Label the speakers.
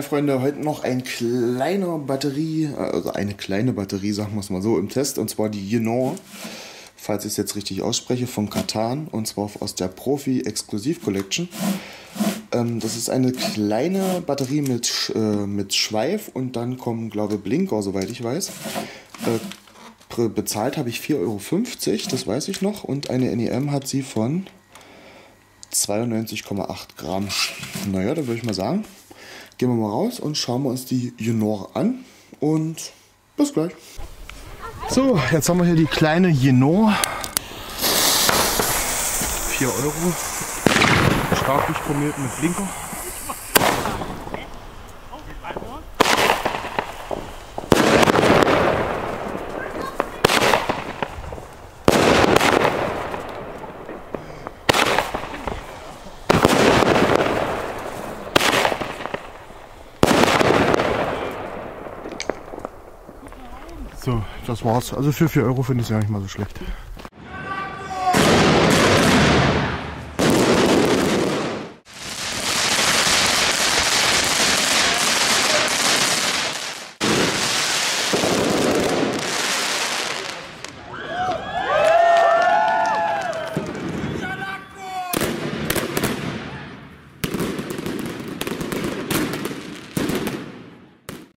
Speaker 1: Hi Freunde, heute noch ein kleiner Batterie, also eine kleine Batterie, sagen wir es mal so, im Test, und zwar die Yinor, falls ich es jetzt richtig ausspreche, von Katan, und zwar aus der Profi Exklusiv Collection. Das ist eine kleine Batterie mit Schweif, und dann kommen, glaube ich, Blinker, soweit ich weiß. Bezahlt habe ich 4,50 €, das weiß ich noch, und eine NEM hat sie von 92,8 Gramm. Naja, da würde ich mal sagen, gehen wir mal raus und schauen wir uns die Yinor an, und bis gleich. So, jetzt haben wir hier die kleine Yinor. 4 €. Stark durchchromiert mit Blinker. So, das war's. Also für 4 € finde ich es ja nicht mal so schlecht.